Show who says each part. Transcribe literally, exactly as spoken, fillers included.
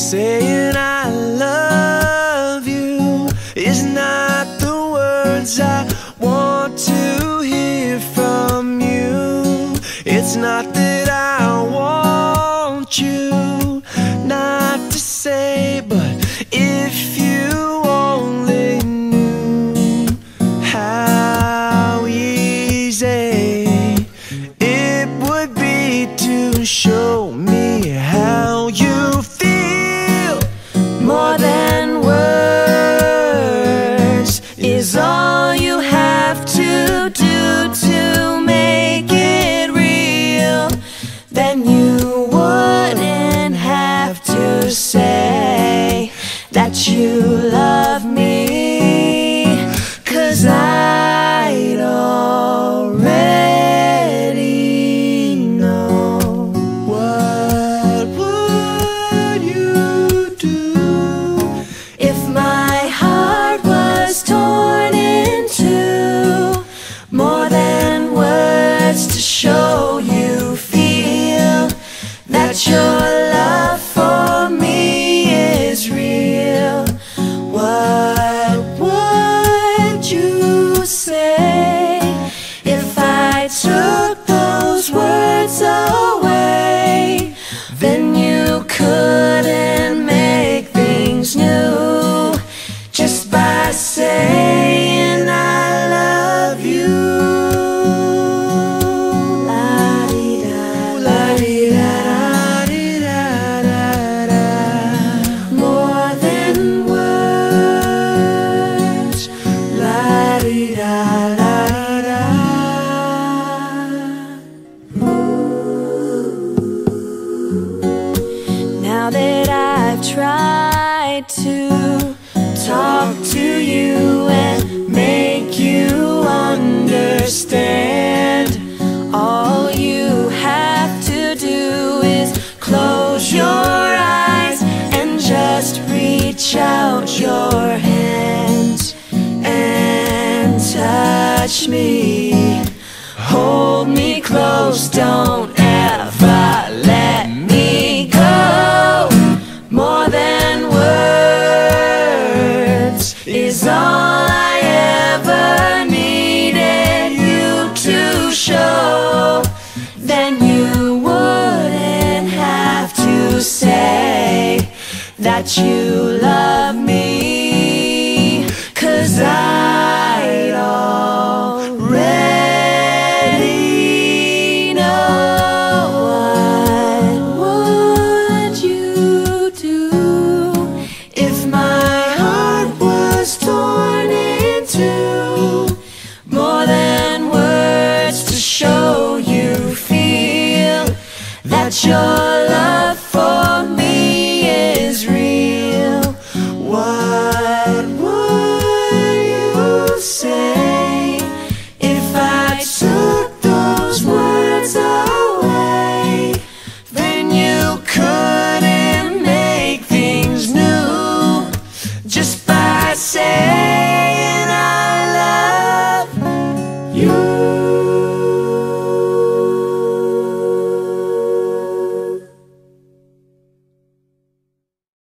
Speaker 1: Saying I love you is not the words I want to hear from you. It's not that I want you not to say, but if you only knew how easy it would be to show me how you feel. More than words is all you have to do to make it real. Then you wouldn't have to say that you love me, 'cause I'd already know. What would you do if my heart was torn in two? More than words to show you feel that your love for me is real. What would you say if I took those words away? Then you couldn't make things new just by saying I love you. La-di-da, la-di-da, la-di-da-da-da. More than words. La-di-da, la-di-da. Now that I've tried to talk to you and make you understand, all you have to do is close your eyes and just reach out your hands and touch me. Hold me close, don't ever let me go. More than words is all I ever needed you to show. Then you wouldn't have to say that you love me.